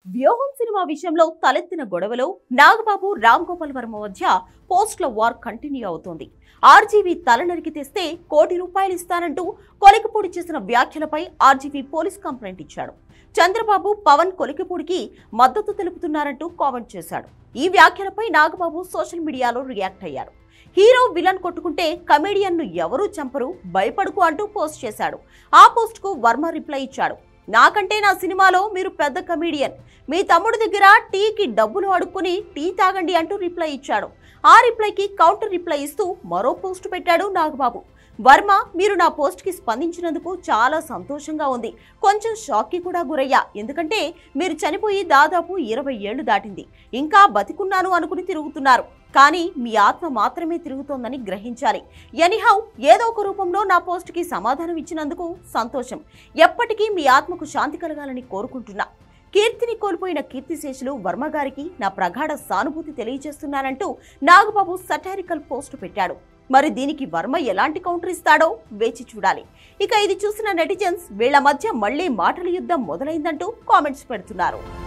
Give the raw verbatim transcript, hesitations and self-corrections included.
వ్యూహం సినిమా విషయంలో తలెత్తిన గొడవలో నాగబాబు రామ్ గోపాల్ వర్మ మధ్య పోస్ట్ల వార్ కంటిన్యూ అవుతోంది. ఆర్జీవీ తల నరికి తెస్తే కోటి రూపాయలు ఇస్తానంటూ కొలికిపూడి చేసిన వ్యాఖ్యలపై ఆర్జీవీ పోలీస్ కంప్లైంట్ ఇచ్చాడు. చంద్రబాబు పవన్ కొలికిపూడికి మద్దతు తెలుపుతున్నారంటూ కామెంట్ చేశాడు. ఈ వ్యాఖ్యలపై నాగబాబు సోషల్ మీడియాలో రియాక్ట్ అయ్యారు. హీరో విలన్ కొట్టుకుంటే కమెడియన్ను ఎవరూ చంపరు, భయపడుకు అంటూ పోస్ట్ చేశాడు. ఆ పోస్ట్ కు వర్మ రిప్లై ఇచ్చాడు. నాకంటే నా సినిమాలో మీరు పెద్ద కమెడియన్, మీ తమ్ముడి దగ్గర టీకి డబ్బులు అడుక్కుని టీ తాగండి అంటూ రిప్లై ఇచ్చాడు. ఆ రిప్లైకి కౌంటర్ రిప్లై ఇస్తూ మరో పోస్ట్ పెట్టాడు నాగబాబు. వర్మ, మీరు నా పోస్ట్ కి స్పందించినందుకు చాలా సంతోషంగా ఉంది. కొంచెం షాక్ కి కూడా గురయ్యా, ఎందుకంటే మీరు చనిపోయి దాదాపు ఇరవై ఏళ్లు దాటింది. ఇంకా బతికున్నాను అనుకుని తిరుగుతున్నారు, కానీ మీ ఆత్మ మాత్రమే తిరుగుతోందని గ్రహించాలి. ఎనీహౌ, ఏదో ఒక రూపంలో నా పోస్ట్ కి సమాధానం ఇచ్చినందుకు సంతోషం. ఎప్పటికీ మీ ఆత్మకు శాంతి కలగాలని కోరుకుంటున్నా. కీర్తిని కోల్పోయిన కీర్తిశేషులు వర్మ గారికి నా ప్రగాఢ సానుభూతి తెలియజేస్తున్నానంటూ నాగబాబు సటారికల్ పోస్ట్ పెట్టాడు. మరి దీనికి వర్మ ఎలాంటి కౌంటర్ ఇస్తాడో వేచి చూడాలి. ఇక ఇది చూసిన నెటిజన్స్ వీళ్ల మధ్య మళ్లీ మాటల యుద్ధం మొదలైందంటూ కామెంట్స్ పెడుతున్నారు.